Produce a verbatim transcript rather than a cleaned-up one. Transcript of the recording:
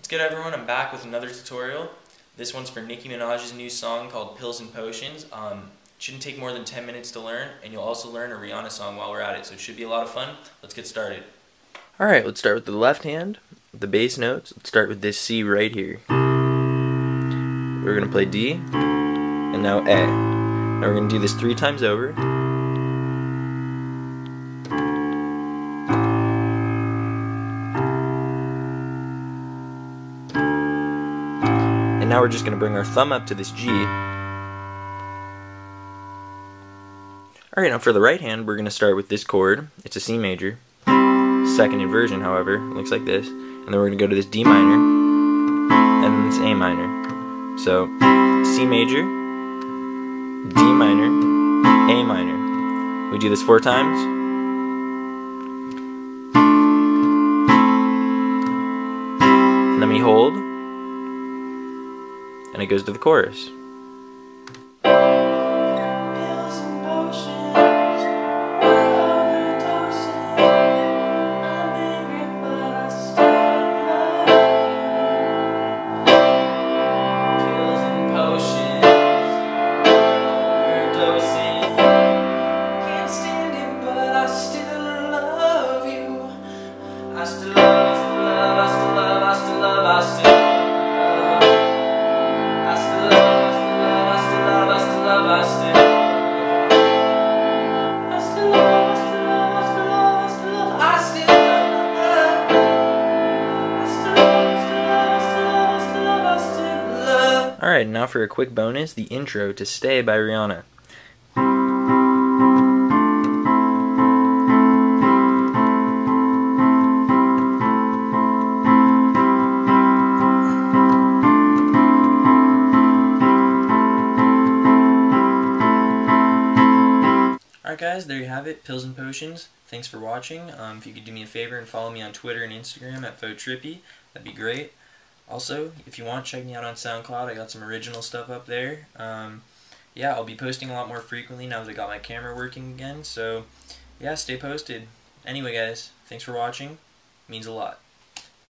What's good, everyone? I'm back with another tutorial. This one's for Nicki Minaj's new song called Pills and Potions. Um, it shouldn't take more than ten minutes to learn, and you'll also learn a Rihanna song while we're at it, so it should be a lot of fun. Let's get started. Alright, let's start with the left hand, the bass notes. Let's start with this C right here. We're going to play D, and now A. Now we're going to do this three times over. And now we're just going to bring our thumb up to this G. Alright, now for the right hand, we're going to start with this chord. It's a C major. Second inversion, however, looks like this. And then we're going to go to this D minor, and then this A minor. So, C major, D minor, A minor. We do this four times. And then we hold. And it goes to the chorus. Alright, now for a quick bonus, the intro to Stay by Rihanna. Alright guys, there you have it, Pills and Potions. Thanks for watching. Um, if you could do me a favor and follow me on Twitter and Instagram at Fotrippy, that'd be great. Also, if you want, check me out on SoundCloud. I got some original stuff up there. Um, yeah, I'll be posting a lot more frequently now that I got my camera working again. So, yeah, stay posted. Anyway, guys, thanks for watching. It means a lot.